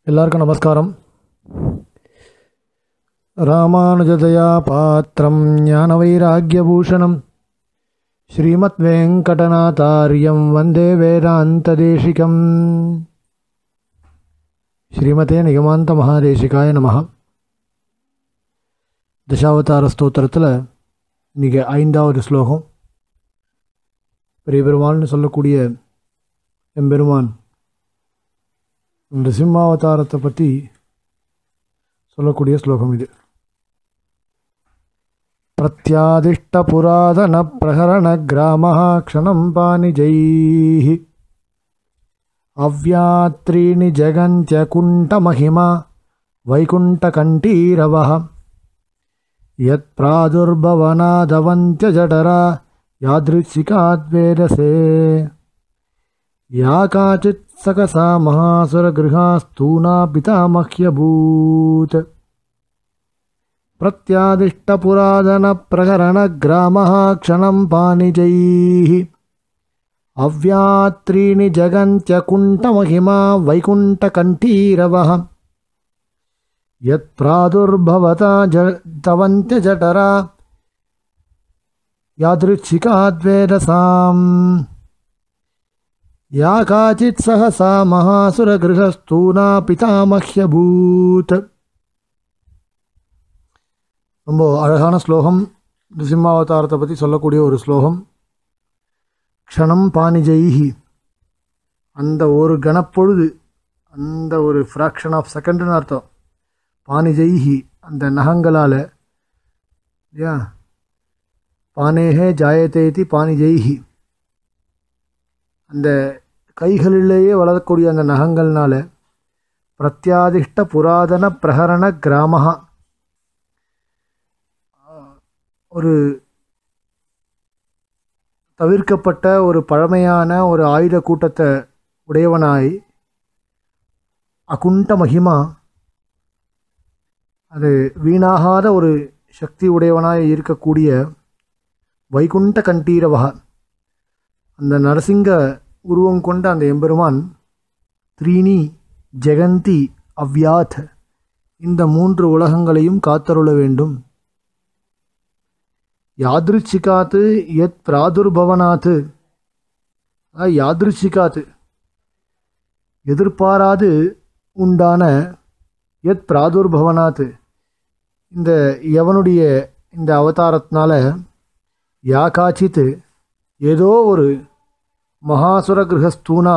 எல்லாருக்கும் நமஸ்காரம். ராமானுஜதயா பாத்திரம் ஞான வைராக்கியபூஷணம் ஸ்ரீமத் வெங்கடநாதாரியம் வந்தே வேதாந்ததேசிகம். ஸ்ரீமதே நிகமாந்த மகாதேசிகாய நமஹ. தசாவதார ஸ்தோத்திரத்தில் இன்றைக்கி 5வது ஸ்லோகம். பெரிய பெருமாள்னு சொல்லக்கூடிய எம்பெருமான் நிருசிம்மாவதாரத்தை பற்றி சொல்லக்கூடிய ஸ்லோகம் இது. பிரத்யாதிஷ்ட புராதன பிரகரண கிராம க்ஷணம் பாணிஜைः அவ்யாத்ரீணி ஜகந்த்ய குண்ட மகிமா வைகுண்டகண்டீரவः யத் பிராதுர்பவனாதவந்த்ய ஜடரா யாத்ருச்சிகாத்வேதசே யா காச்சித் சகசா மகாசுரகிருஹாஸ்தூனா பிதாமஹ்யபூத். பிரத்யாதிஷ்டபுராதன பிரகரண கிராம க்ஷணம் பாணிஜைः அவ்யாத்ரீணி ஜகந்த்ய குண்டமஹிமா வைகுண்டகண்டீரவः யத் பிராதுர்பவதா தவந்த்ய ஜடரா யாத்ருச்சிகாத்வேதசாம் யா காச்சித் சஹசா மகாசுரகிருஹஸ்தூனா பிதாமஹ்யபூத். ரொம்ப அழகான ஸ்லோகம். நிருசிம்மாவதாரத்தை பற்றி சொல்லக்கூடிய ஒரு ஸ்லோகம். க்ஷணம் பாணிஜைஹி, அந்த ஒரு கணப்பொழுது, அந்த ஒரு ஃப்ராக்ஷன் ஆஃப் செகண்டுன்னு அர்த்தம். பாணிஜைஹி, அந்த நகங்களால், இல்லையா, பானேஹே ஜாயதேதி பாணிஜைஹி, அந்த கைகளிலேயே வளரக்கூடிய அந்த நகங்கள்னால. பிரத்யாதிஷ்ட புராதன பிரகரண கிராமஹா, ஒரு தவிர்க்கப்பட்ட ஒரு பழமையான ஒரு ஆயுத கூட்டத்தை உடையவனாய், அகுண்ட மகிமா, அது வீணாகாத ஒரு சக்தி உடையவனாய் இருக்கக்கூடிய வைகுண்ட கண்டீரவா, அந்த நரசிங்க உருவம் கொண்ட அந்த எம்பெருமான் த்ரீணி ஜெகந்தி அவ்யாத், இந்த 3 உலகங்களையும் காத்தருள வேண்டும். யாத்ருச்சிகாத்து யத் பிராதுர்பவனாத்து, யாத்ருச்சிகாத்து, எதிர்பாராது உண்டான, யத் பிராதுர்பவனாத்து, இந்த எவனுடைய இந்த அவதாரத்தினால, யா காச்சித்து, ஏதோ ஒரு மகாசுர கிரகஸ்தூனா,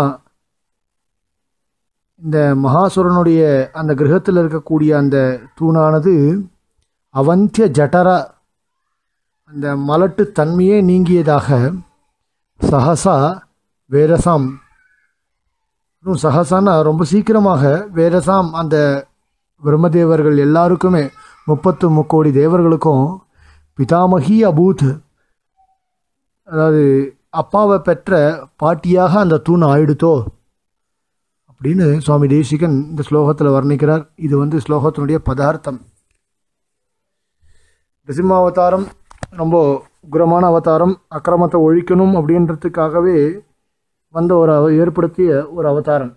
இந்த மகாசுரனுடைய அந்த கிரகத்தில் இருக்கக்கூடிய அந்த தூணானது அவந்திய ஜட்டரா, அந்த மலட்டு தன்மையே நீங்கியதாக, சஹசா வேரசாம், சஹசானா ரொம்ப சீக்கிரமாக, வேரசாம் அந்த பிரம்மதேவர்கள் எல்லாருக்குமே 33 கோடி தேவர்களுக்கும் பிதாமகி அபூத், அதாவது அப்பாவை பெற்ற பாட்டியாக அந்த தூண் ஆயிடுத்தோ அப்படின்னு சுவாமி தேசிகன் இந்த ஸ்லோகத்தில் வர்ணிக்கிறார். இது ஸ்லோகத்தினுடைய பதார்த்தம். நிருசிம்மாவதாரம் ரொம்ப உக்ரமான அவதாரம். அக்கிரமத்தை ஒழிக்கணும் அப்படின்றதுக்காகவே ஏற்படுத்திய ஒரு அவதாரம்.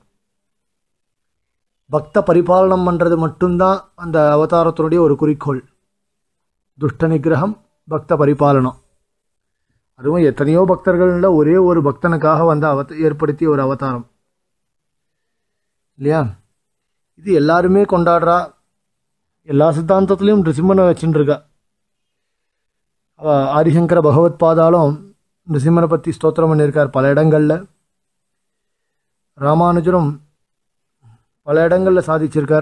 பக்த பரிபாலனம் பண்ணுறது மட்டும்தான் அந்த அவதாரத்தினுடைய ஒரு குறிக்கோள். துஷ்ட நிகிரகம், பக்த பரிபாலனம். அதுவும் எத்தனையோ பக்தர்களில் ஒரே ஒரு பக்தனுக்காக ஏற்படுத்திய ஒரு அவதாரம் இல்லையா. இது எல்லாருமே கொண்டாடுறா. எல்லா சித்தாந்தத்துலேயும் நிருசிம்மனை வச்சுருக்கா. ஆதிசங்கர பகவத் பாதாலும் நிருசிம்மனை பற்றி ஸ்தோத்திரம் பண்ணியிருக்கார் பல இடங்களில். ராமானுஜரும் பல இடங்களில் சாதிச்சிருக்கார்.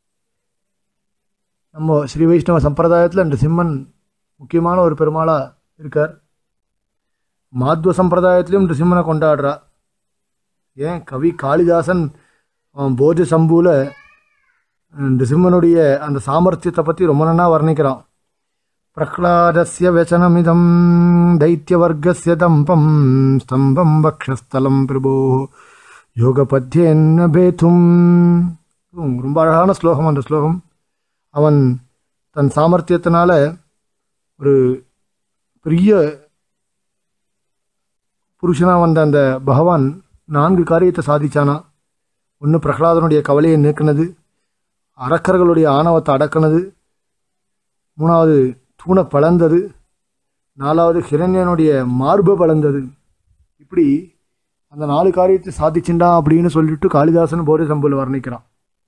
நம்ம ஸ்ரீ வைஷ்ணவ சம்பிரதாயத்தில் நிருசிம்மன் முக்கியமான ஒரு பெருமாளாக இருக்கார். மாத்வ சம்பிரதாயத்திலையும் நிருசிம்மனை கொண்டாடுறா. ஏன் கவி காளிதாசன் போஜ சம்பூல நிருசிம்மனுடைய அந்த சாமர்த்தியத்தை பற்றி ரொம்ப நல்லா வர்ணிக்கிறான். பிரஹ்லாதஸ்ய வசனமிதம் தைத்தியவர்கஸ்ய தம்பம் ஸ்தம்பம் வக்ஷஸ்தலம் பிரபோ யோகபத்யேன்ன பேதும். ரொம்ப அழகான ஸ்லோகம் அந்த ஸ்லோகம். அவன் தன் சாமர்த்தியத்தினால ஒரு பெரிய புருஷனாக வந்த அந்த பகவான் 4 காரியத்தை சாதிச்சானா. ஒன்று பிரகலாதனுடைய கவலையை நீக்கினது, அரக்கர்களுடைய ஆணவத்தை அடக்கினது, மூணாவது தூணை பழந்தது, நாலாவது ஹிரண்யனுடைய மார்பை பழந்தது. இப்படி அந்த 4 காரியத்தை சாதிச்சுண்டா அப்படின்னு சொல்லிட்டு காளிதாசன் போரே சம்புல வர்ணிக்கிறான்.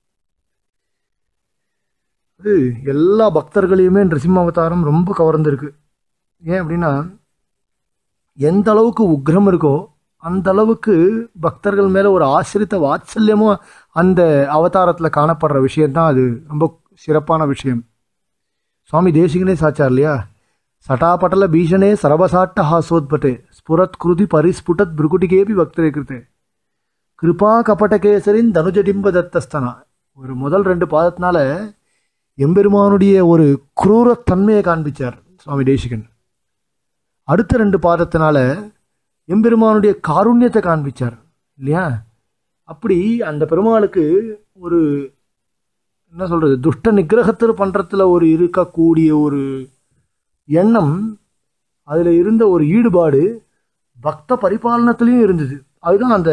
அது எல்லா பக்தர்களையுமே நிருசிம்ம அவதாரம் ரொம்ப கவர்ந்துருக்கு. ஏன் அப்படின்னா, எந்த அளவுக்கு உக்ரம் இருக்கோ அந்த அளவுக்கு பக்தர்கள் மேலே ஒரு ஆசிரித்த வாத்சல்யமும் அந்த அவதாரத்தில் காணப்படுற விஷயம்தான் அது ரொம்ப சிறப்பான விஷயம். சுவாமி தேசிகனே சாச்சார் இல்லையா, சட்டாபட்டல பீஷணே சரபசாட்ட ஹாசோத்பட்டே ஸ்புரத் குருதி பரிஸ்புட்டத் பிருகுட்டிகேபி பக்தரே கிருத்தே கிருபா கபடகேசரின் தனுஜடிம்ப தத்தஸ்தனா. ஒரு முதல் 2 பாதத்தினால எம்பெருமானுடைய ஒரு குரூரத்தன்மையை காண்பிச்சார் சுவாமி தேசிகன். அடுத்த 2 பாதத்தினால எம்பெருமானுடைய காருண்யத்தை காண்பிச்சார் இல்லையா. அப்படி அந்த பெருமாளுக்கு ஒரு என்ன சொல்றது, துஷ்ட நிகிரகத்தில் பண்றதுல ஒரு இருக்கக்கூடிய ஒரு எண்ணம், அதுல இருந்த ஒரு ஈடுபாடு பக்த பரிபாலனத்திலையும் இருந்தது. அதுதான் அந்த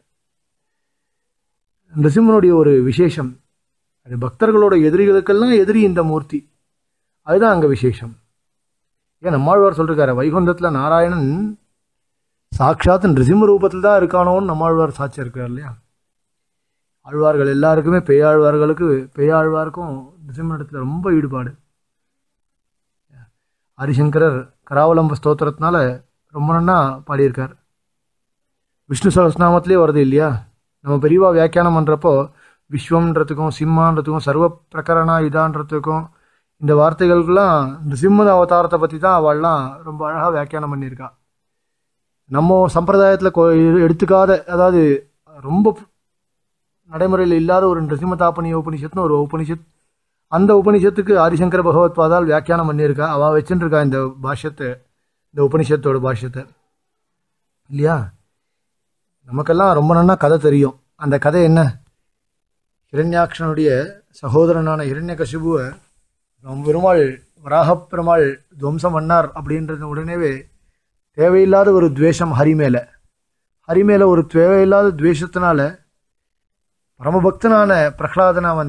நிருசிம்மனுடைய ஒரு விசேஷம். அது பக்தர்களோட எதிரிகளுக்கெல்லாம் எதிரி இந்த மூர்த்தி, அதுதான் அங்க விசேஷம். ஏன் நம்மாழ்வார் சொல்றாரு, வைகுந்தத்துல நாராயணன் சாட்சாத் நிருசிம்ம ரூபத்தில் தான் இருக்கானோன்னு நம்மாழ்வார் சாட்சி இருக்கார் இல்லையா. ஆழ்வார்கள் எல்லாருக்குமே பேயாழ்வாருக்கும் நிருசிம்மனிடத்துல ரொம்ப ஈடுபாடு. ஹரிசங்கரர் கராவலம்ப ஸ்தோத்திரத்தினால ரொம்ப நன்னா பாடியிருக்கார். விஷ்ணு சகஸ்நாமத்திலே வருது இல்லையா. நம்ம பெரியவா வியாக்கியானம் பண்ணுறப்போ விஸ்வம்ன்றதுக்கும் சிம்மான்றதுக்கும் சர்வ பிரகரணா இதான்றதுக்கும் இந்த வார்த்தைகளுக்கெல்லாம் நிருசிம்ம அவதாரத்தை பற்றி தான் அவள்லாம் ரொம்ப அழகாக வியாக்கியானம் பண்ணியிருக்கா. நம்ம சம்பிரதாயத்தில் எடுத்துக்காத, அதாவது ரொம்ப நடைமுறையில் இல்லாத ஒரு நிருசிம்மதாபனிய உபனிஷத்துன்னு ஒரு உபனிஷத், அந்த உபனிஷத்துக்கு ஆதிசங்கர பகவத்பாதால் வியாக்கியானம் பண்ணியிருக்கா. அவள் வச்சுட்டு இருக்கா இந்த பாஷ்யத்தை, இந்த உபனிஷத்தோட பாஷ்யத்தை இல்லையா. நமக்கெல்லாம் ரொம்ப நன்னா கதை தெரியும். அந்த கதை என்ன, ஹிரண்யாக்ஷனுடைய சகோதரனான ஹிரண்யகசிபுவை பெருமாள் வராகப் பெருமாள் துவம்சம் பண்ணார் அப்படின்றது உடனேவே தேவையில்லாத ஒரு துவேஷம் ஹரி மேலே ஒரு தேவையில்லாத துவேஷத்தினால பரமபக்தனான பிரகலாதனை அவன்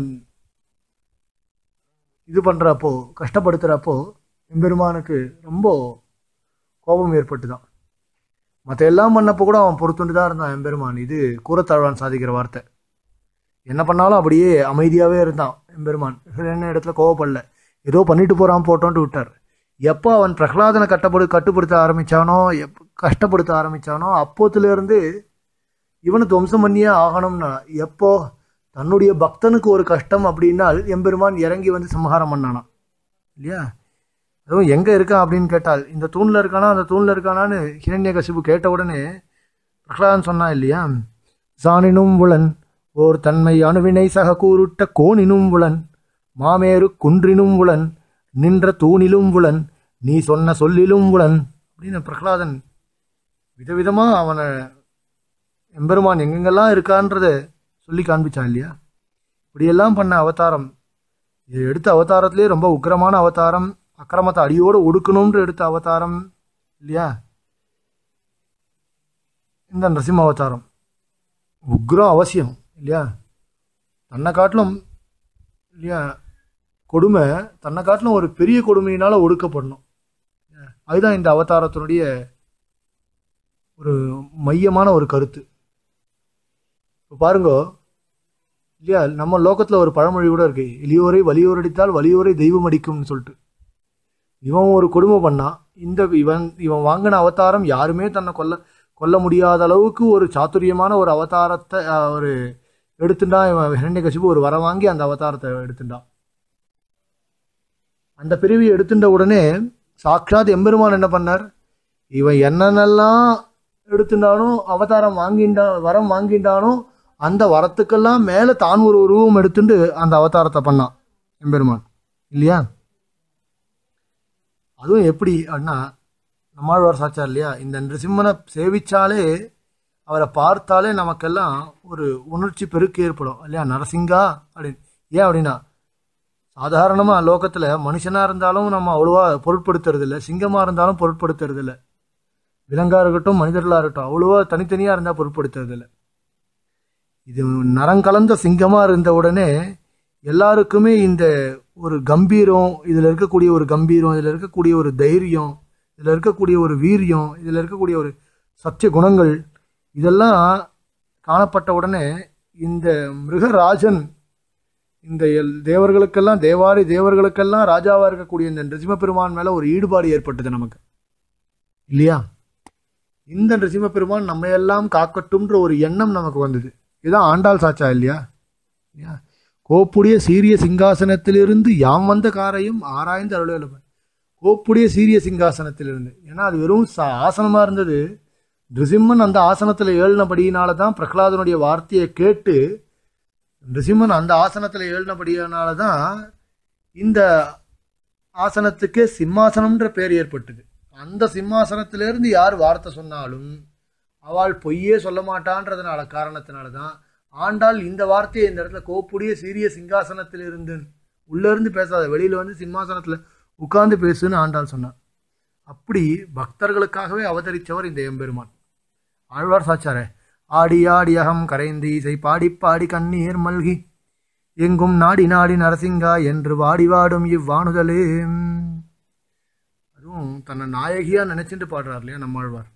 இது பண்ணுறப்போ, கஷ்டப்படுத்துகிறப்போ எம்பெருமானுக்கு ரொம்ப கோபம் ஏற்பட்டுதான். மற்ற எல்லாம் பண்ணப்போ கூட அவன் பொறுத்துண்டு தான் இருந்தான் எம்பெருமான். இது கூறத்தாழ்வான் சாதிக்கிற வார்த்தை. என்ன பண்ணாலும் அப்படியே அமைதியாகவே இருந்தான் எம்பெருமான். என்ன இடத்துல கோவப்படல, ஏதோ பண்ணிட்டு போகிறான் போட்டோன்ட்டு விட்டார். எப்போ அவன் பிரகலாதனை கட்டுப்படுத்த ஆரம்பித்தானோ, கஷ்டப்படுத்த ஆரம்பித்தானோ அப்போத்துலேருந்து இவனை துவம்சம் பண்ணியே ஆகணும்னா, எப்போ தன்னுடைய பக்தனுக்கு ஒரு கஷ்டம் அப்படின்னால் எம்பெருமான் இறங்கி வந்து சம்ஹாரம் பண்ணானா இல்லையா. அதுவும் எங்கே இருக்கான் அப்படின்னு கேட்டால், இந்த தூணில் இருக்கானா அந்த தூணில் இருக்கானான்னு ஹிரண்யகசிபு கேட்ட உடனே பிரகலாதன் சொன்னான் இல்லையா, சாணினும் உளன் ஓர் தன்மை அணுவினை சக கூறுட்ட கோணினும் உளன் மாமேறு குன்றினும் உளன் நின்ற தூணிலும் உளன் நீ சொன்ன சொல்லிலும் உளன் அப்படின்னு பிரகலாதன் விதவிதமாக அவனை எம்பெருமான் எங்கெங்கெல்லாம் இருக்கான்றத சொல்லி காண்பிச்சான் இல்லையா. இப்படியெல்லாம் பண்ண அவதாரம், இது எடுத்த அவதாரத்திலே ரொம்ப உக்கிரமான அவதாரம், அக்கிரமத்தை அடியோடு ஒடுக்கணும்னு எடுத்த அவதாரம் இல்லையா இந்த நரசிம்ம அவதாரம். உக்ரம் அவசியம் இல்லையா. தன்னை காட்டிலும் இல்லையா கொடுமை, தன்னை காட்டிலும் ஒரு பெரிய கொடுமையினால ஒடுக்கப்படணும். அதுதான் இந்த அவதாரத்தினுடைய ஒரு மையமான ஒரு கருத்து. இப்போ பாருங்க இல்லையா, நம்ம லோகத்தில் ஒரு பழமொழி கூட இருக்கு, எளியோரை வலியோர் அடித்தால் வலியோரை தெய்வம் அடிக்கும்னு சொல்லிட்டு. இவன் ஒரு கொடுமை பண்ணான், இவன் வாங்கின அவதாரம் யாருமே தன்னை கொல்ல முடியாத அளவுக்கு ஒரு சாதுரியமான ஒரு அவதாரத்தை ஒரு எடுத்துட்டான். இவன் ஹிரண்யகசிபு ஒரு வரம் வாங்கி அந்த அவதாரத்தை எடுத்துட்டான். அந்த பிரிவை எடுத்துட்ட உடனே சாட்சாத் எம்பெருமான் என்ன பண்ணார், இவன் என்னென்னலாம் எடுத்துட்டானோ அவதாரம் வரம் வாங்கிட்டானோ அந்த வரத்துக்கெல்லாம் மேலே தான் ஒரு உருவம் எடுத்துட்டு அந்த அவதாரத்தை பண்ணான் எம்பெருமான் இல்லையா. அதுவும் எப்படி அப்படின்னா, நம்மாழ்வார் சாச்சார் இல்லையா, இந்த நிருசிம்மனை சேவிச்சாலே அவரை பார்த்தாலே நமக்கெல்லாம் ஒரு உணர்ச்சி பெருக்கு ஏற்படும் இல்லையா, நரசிங்கா அப்படின்னு. ஏன் அப்படின்னா, சாதாரணமாக லோகத்தில் மனுஷனாக இருந்தாலும் நம்ம அவ்வளோவா பொருட்படுத்துறதில்லை, சிங்கமாக இருந்தாலும் பொருட்படுத்துறதில்லை, விலங்காக இருக்கட்டும் மனிதர்களாக இருக்கட்டும் அவ்வளோவா தனித்தனியாக இருந்தால் பொருட்படுத்துறதில்லை. இது நரங்கலந்த சிங்கமாக இருந்த உடனே எல்லாருக்குமே இந்த ஒரு கம்பீரம், இதில் இருக்கக்கூடிய ஒரு கம்பீரம், இதில் இருக்கக்கூடிய ஒரு தைரியம், இதில் இருக்கக்கூடிய ஒரு வீரியம், இதில் இருக்கக்கூடிய ஒரு சத்திய குணங்கள் இதெல்லாம் காணப்பட்ட உடனே இந்த மிருகராஜன் இந்த தேவர்களுக்கெல்லாம் தேவாரி தேவர்களுக்கெல்லாம் ராஜாவாக இருக்கக்கூடிய இந்த நிருசிம்ம மேலே ஒரு ஈடுபாடு ஏற்பட்டது நமக்கு இல்லையா? இந்த நிருசிம்ம பெருமான் நம்ம எல்லாம் காக்கட்டும்ன்ற ஒரு எண்ணம் நமக்கு வந்தது. இதுதான் ஆண்டாள் சாச்சா இல்லையா? கோப்புடைய சீரிய சிங்காசனத்திலிருந்து யாம் வந்த காரையும் ஆராய்ந்து அருளப்பன். கோப்புடைய சீரிய சிங்காசனத்திலிருந்து, ஏன்னா அது வெறும் ஆசனமாக இருந்தது. நிருசிம்மன் அந்த ஆசனத்தில் ஏழினபடியினால தான் பிரகலாதனுடைய வார்த்தையை கேட்டு நிருசிம்மன் அந்த ஆசனத்தில் ஏழினபடியினால தான் இந்த ஆசனத்துக்கே சிம்மாசனம்ன்ற பேர் ஏற்பட்டது. அந்த சிம்மாசனத்திலிருந்து யார் வார்த்தை சொன்னாலும் அவள் பொய்யே சொல்ல மாட்டான்றதுனால காரணத்தினால தான் ஆண்டாள் இந்த வார்த்தையை இந்த இடத்துல கோப்புடைய சீரிய சிங்காசனத்தில் இருந்து உள்ள இருந்து பேசாத, வெளியில வந்து சிம்மாசனத்தில் உட்கார்ந்து பேசுன்னு ஆண்டாள் சொன்னார். அப்படி பக்தர்களுக்காகவே அவதரித்தவர் இந்த எம்பெருமான். ஆழ்வார் சாச்சாரே, ஆடி ஆடி அகம் கரைந்து இசை பாடி பாடி கண்ணீர் மல்கி எங்கும் நாடி நாடி நரசிங்கா என்று வாடி வாடும் இவ்வாணுதலே. அதுவும் தன்னை நாயகியா நினைச்சிட்டு பாடுறார் இல்லையா நம்மாழ்வார்.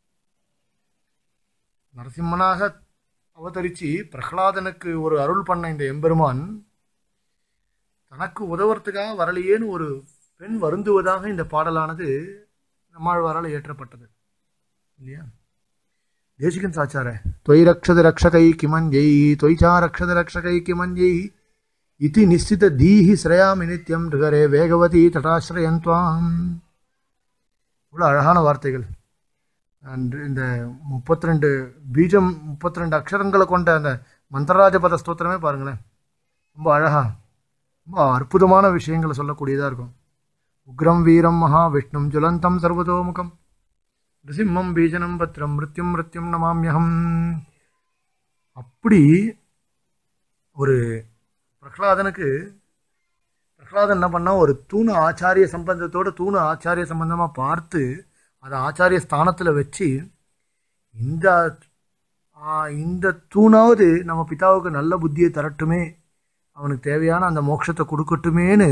நரசிம்மனாக அவதரிச்சு பிரகலாதனுக்கு ஒரு அருள் பண்ண இந்த எம்பெருமான் தனக்கு உதவுறதுக்காக வரலையேன்னு ஒரு பெண் வருந்துவதாக இந்த பாடலானது நம்மாழ்வாரால் ஏற்றப்பட்டது இல்லையா? தேசிகன் சாச்சார தொய் ரக்ஷத ரக்ஷகை கிமஞ்சை தொய்ச்சா ரக்ஷத ரக்ஷகை கிமஞ்சை இதி நிச்சித தீஹி ஸ்ரயாமி நித்யம் ரிகரே வேகவதி தடாஸ்ரயந்த்வாம். இவ்வளோ அழகான வார்த்தைகள். இந்த 32 பீஜம் 32 அக்ஷரங்களை கொண்ட அந்த மந்திரராஜபத ஸ்தோத்திரமே பாருங்களேன், ரொம்ப அழகா ரொம்ப அற்புதமான விஷயங்களை சொல்லக்கூடியதாக இருக்கும். உக்ரம் வீரம் மகா விஷ்ணும் ஜுலந்தம் சர்வதோமுகம் நிருசிம்மம் பீஜனம் பத்ரம் மிருத்யும் மிருத்யும் நமாம்யகம். அப்படி ஒரு பிரகலாதன் என்ன பண்ணா, ஒரு தூணு ஆச்சாரிய சம்பந்தத்தோட தூணு ஆச்சாரிய சம்பந்தமாக பார்த்து அதை ஆச்சாரிய ஸ்தானத்தில் வச்சு இந்த தூணாவது நம்ம பிதாவுக்கு நல்ல புத்தியை தரட்டுமே, அவனுக்கு தேவையான அந்த மோட்சத்தை கொடுக்கட்டுமேன்னு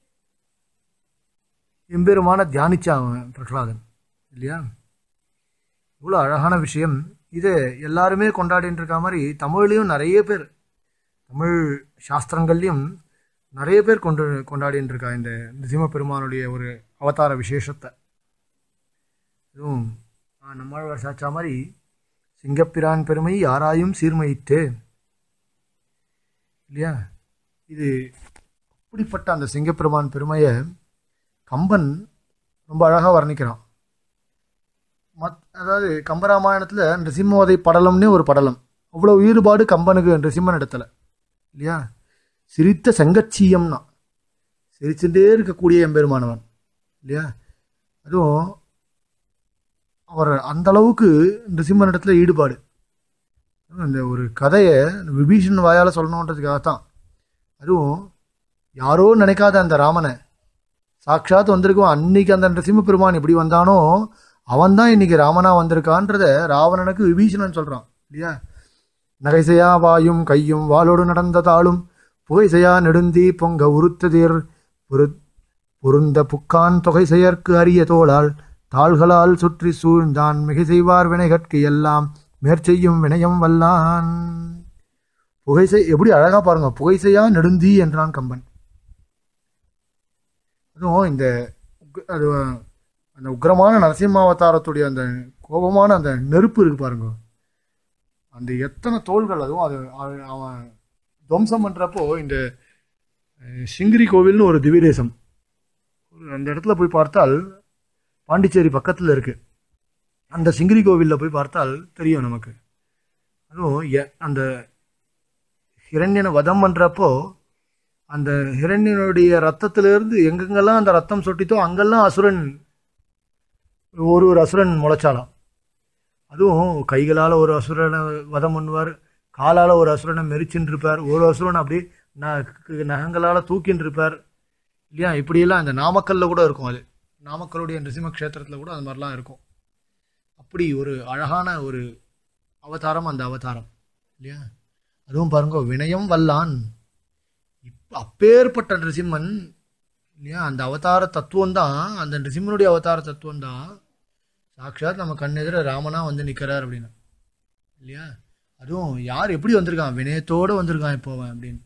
எம்பெருமான தியானிச்சான் அவன் பிரகலாதன் இல்லையா? இவ்வளோ அழகான விஷயம். இது எல்லாருமே கொண்டாடின்னு இருக்க மாதிரி தமிழ்லையும் நிறைய பேர், தமிழ் சாஸ்திரங்கள்லையும் நிறைய பேர் கொண்டாடின்னு இருக்கா இந்த நிருசிம்ம பெருமானுடைய ஒரு அவதார விசேஷத்தை. இதுவும் நம்மாழ்வார் சாச்சா மாதிரி சிங்கப்பிரான் பெருமை யாராயும் சீர்மையிட்டு இல்லையா? இது அப்படிப்பட்ட அந்த சிங்கப்பெருமான் பெருமையை கம்பன் ரொம்ப அழகாக வர்ணிக்கிறான். அதாவது கம்பராமாயணத்தில் நிருசிம்மவதை படலம்னே ஒரு படலம். அவ்வளோ ஈடுபாடு கம்பனுக்கு நிருசிம்மன் இடத்துல இல்லையா? சிரித்த செங்கச்சீயம்னா சிரிச்சுட்டே இருக்கக்கூடிய எம்பெருமானவன் இல்லையா? அதுவும் அவர் அந்த அளவுக்கு நிருசிம்மன் இடத்துல ஈடுபாடு. இந்த ஒரு கதையை விபீஷன் வாயால் சொல்லணுன்றதுக்காகத்தான். அதுவும் யாரோ நினைக்காத அந்த ராமனை சாட்சாத் வந்திருக்கோம். அன்னைக்கு அந்த நிருசிம்ம பெருமான் எப்படி வந்தானோ அவன் தான் இன்னைக்கு ராமனா வந்திருக்கான்றத ராவணனுக்கு விபீஷணன் சொல்றான் இல்லையா? நகைசையா வாயும் கையும் வாளோடு நடந்த தாளும் புகைசையா நெடுந்தி பொங்க உருத்ததிர் பொருந்த புக்கான் தொகை செயற்கு அரிய தோளால் தாள்களால் சுற்றி சூழ்ந்தான் மிகை செய்வார் வினைகட்கு எல்லாம் மேற்செய்யும் வினயம் வல்லான். புகைசை எப்படி அழகா பாருங்க, புகைசையா நெடுந்தி என்றான் கம்பன். அதுவும் அந்த உக்ரமான நரசிம்மாவதாரத்துடைய அந்த கோபமான அந்த நெருப்பு இருக்கு பாருங்க, அந்த எத்தனை தோள்கள். அதுவும் அவன் துவம்சம் பண்ணுறப்போ இந்த சிங்கிரி கோவில்னு ஒரு திவ்யதேசம், அந்த இடத்துல போய் பார்த்தால் பாண்டிச்சேரி பக்கத்தில் இருக்கு. அந்த சிங்கிரி கோவிலில் போய் பார்த்தால் தெரியும் நமக்கு. அதுவும் அந்த ஹிரண்யனை வதம் பண்ணுறப்போ அந்த ஹிரண்யனுடைய ரத்தத்திலிருந்து எங்கெங்கெல்லாம் அந்த ரத்தம் சொட்டித்தோ அங்கெல்லாம் அசுரன் ஒரு அசுரன் முளைச்சாலாம். அதுவும் கைகளால் ஒரு அசுரனை வதம் பண்ணுவார், காலால் ஒரு அசுரனை மெரிச்சுன்னு இருப்பார், ஒரு அசுரனை அப்படி நகங்களால் தூக்கின்னு இருப்பார் இல்லையா? இப்படியெல்லாம் இந்த நாமக்கல்ல கூட இருக்கும். அது நாமக்கலுடைய நிருசிம்ம க்ஷேத்திரத்தில் கூட அது மாதிரிலாம் இருக்கும். அப்படி ஒரு அழகான ஒரு அவதாரம் அந்த அவதாரம் இல்லையா? அதுவும் பாருங்க, வினயம் வல்லான். அப்பேற்பட்ட நிருசிம்மன் இல்லையா, அந்த அவதார தத்துவம் தான், அந்த நிருசிம்மனுடைய அவதார தத்துவம் தான் சாட்சாத் நம்ம கண்ணெதிர ராமனா வந்து நிற்கிறார் அப்படின்னு இல்லையா. அதுவும் யார் எப்படி வந்திருக்கான், வினயத்தோடு வந்திருக்கான் இப்போ அவன் அப்படின்னு.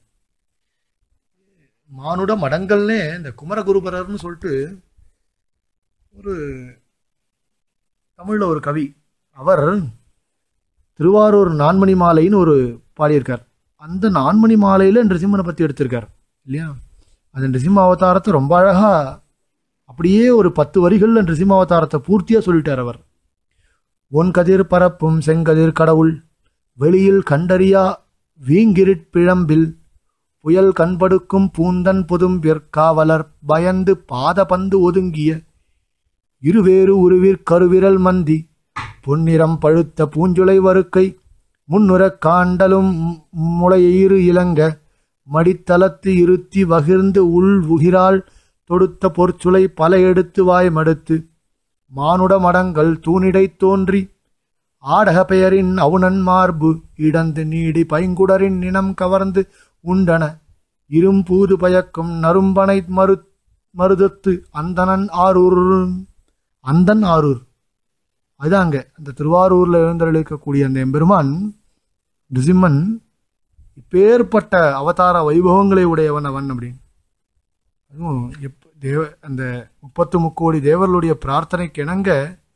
மானுட மடங்கள்னே இந்த குமரகுருபரர்னு சொல்லிட்டு ஒரு தமிழில் ஒரு கவி, அவர் திருவாரூர் நான்மணி மாலைன்னு ஒரு பாடியிருக்கார். அந்த நான்மணி மாலையில் நிருசிம்மனை பற்றி எடுத்திருக்கார் இல்லையா. அந்த நிருசிம்ம அவதாரத்தை ரொம்ப அழகா அப்படியே ஒரு 10 வரிகளில் நிருசிம்ம அவதாரத்தை பூர்த்தியாக சொல்லிட்டார் அவர். ஒன் கதிர் பரப்பும் செங்கதிர் கடவுள் வெளியில் கண்டறியா வீங்கிரிட் பிழம்பில் புயல் கண்படுக்கும் பூந்தன் பொதும்பிற் காவலர் பயந்து பாத பந்து ஒதுங்கிய இருவேறு உருவிற் கருவிரல் மந்தி பொன்னிறம் பழுத்த பூஞ்சுளை வருக்கை முன்னுறக் காண்டலும் முளையிரு இளங்க மடித்தளத்து இருத்தி வகிர்ந்து உள் உகிரால் தொடுத்த பொற்சுளை பல எடுத்து வாய் மடுத்து மானுட மடங்கள் தூணிடை தோன்றி ஆடக பெயரின் அவுணன் மார்பு இடந்து நீடி பைங்குடரின் நினம் கவர்ந்து உண்டன இரும்பூது பயக்கும் நரும்பனை மருதத்து அந்தனன் ஆரூர். அந்தன் ஆரூர் அதுதாங்க அந்த திருவாரூர்ல எழுந்தருளிக்கக்கூடிய அந்த எம்பெருமான் நிருசிம்மன் இப்பேற்பட்ட அவதார வைபவங்களை உடையவன் அவன் அப்படின்னு. அதுவும் அந்த 33 தேவர்களுடைய பிரார்த்தனைக்கு இணங்க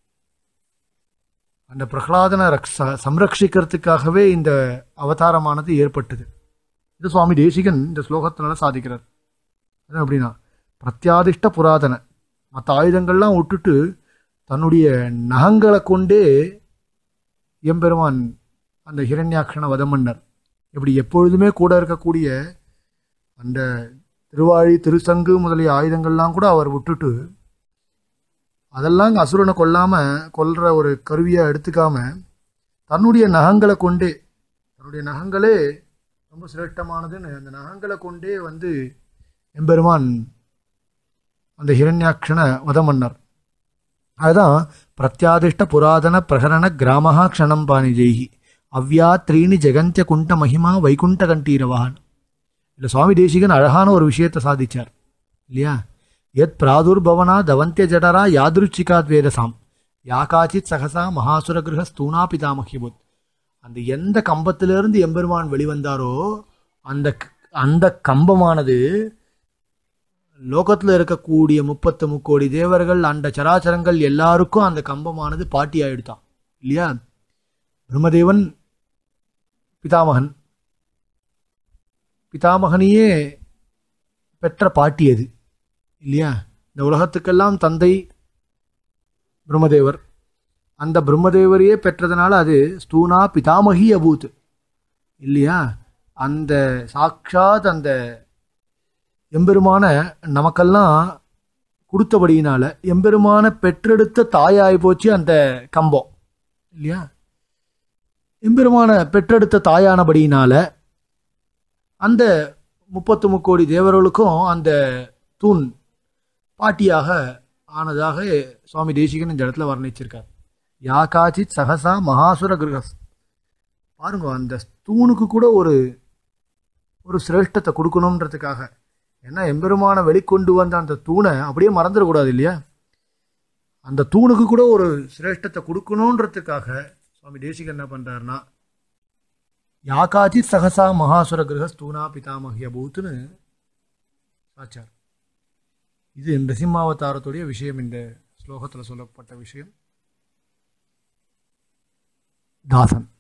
அந்த பிரகலாதனை சம்ரட்சிக்கிறதுக்காகவே இந்த அவதாரமானது ஏற்பட்டது. இது சுவாமி தேசிகன் இந்த ஸ்லோகத்தினால சாதிக்கிறார். அது அப்படின்னா பிரத்யாதிஷ்ட புராதன, மற்ற ஆயுதங்கள்லாம் விட்டுட்டு தன்னுடைய நகங்களை கொண்டே எம்பெருமான் அந்த ஹிரண்யாக்ஷனை வதம் பண்ணார். இப்படி எப்பொழுதுமே கூட இருக்கக்கூடிய அந்த திருவாழி திருசங்கு முதலிய ஆயுதங்கள்லாம் கூட அவர் விட்டுட்டு, அதெல்லாம் அசுரனை கொல்ற ஒரு கருவியை எடுத்துக்காம தன்னுடைய நகங்களை கொண்டே, தன்னுடைய நகங்களே ரொம்ப சிரேஷ்டமானதுன்னு அந்த நகங்களை கொண்டே வந்து எம்பெருமான் அந்த ஹிரண்யாக்ஷனை வதம் பண்ணார். அதுதான் பிரத்யாதிஷ்ட புராதன பிரகரண கிராமஹா க்ஷணம் பாணி ஜெய்கி அவ்யா த்ரீணி ஜெகந்திய குண்ட மகிமா வைகுண்ட கண்டீரவான். இல்லை சுவாமி தேசிகன் அழகான ஒரு விஷயத்தை சாதிச்சார் இல்லையா. எத் பிராதுர்பவனா தவந்திய ஜடரா யாதிருச்சிகாத் வேதசாம் யாகாச்சித் சகசா மகாசுர கிரக ஸ்தூனா பிதாமஹிபுத். அந்த எந்த கம்பத்திலிருந்து எம்பெருமான் வெளிவந்தாரோ அந்த அந்த கம்பமானது லோகத்தில் இருக்கக்கூடிய 33 தேவர்கள் அந்த சராச்சரங்கள் எல்லாருக்கும் அந்த கம்பமானது பாட்டி ஆயிடுதான் இல்லையா. பிரம்மதேவன் பிதாமகன், பிதாமகனையே பெற்ற பாட்டி அது இல்லையா. இந்த உலகத்துக்கெல்லாம் தந்தை பிரம்மதேவர். அந்த பிரம்மதேவரையே பெற்றதுனால அது ஸ்தூனா பிதாமகி அபூத் இல்லையா. அந்த சாட்சாத் அந்த எம்பெருமான நமக்கெல்லாம் கொடுத்தபடியினால எம்பெருமான பெற்றெடுத்த தாயாய் போச்சு அந்த கம்பம் இல்லையா. எம்பெருமான பெற்றெடுத்த தாயானபடியினால அந்த 33 தேவர்களுக்கும் அந்த தூண் பாட்டியாக ஆனதாக சுவாமி தேசிகன் இந்த இடத்துல வர்ணிச்சிருக்கார். யாகாச்சித் சகசா மகாசுர கிரகஸ். பாருங்க, அந்த தூணுக்கு கூட ஒரு சிரேஷ்டத்தை கொடுக்கணுன்றதுக்காக. ஏன்னா எம்பெருமான வெளிக்கொண்டு வந்த அந்த தூணை அப்படியே மறந்துடக்கூடாது இல்லையா. அந்த தூணுக்கு கூட ஒரு சிரேஷ்டத்தை கொடுக்கணுன்றதுக்காக சுவாமி தேசிகன் என்ன பண்றாருன்னா யாகாச்சித் சகசா மகாசுர கிரக ஸ்தூனா பிதாமகிய பூத்துன்னு ஆச்சார். இது நிருசிம்மாவதாரத்துடைய விஷயம், இந்த ஸ்லோகத்தில் சொல்லப்பட்ட விஷயம். தாசன்.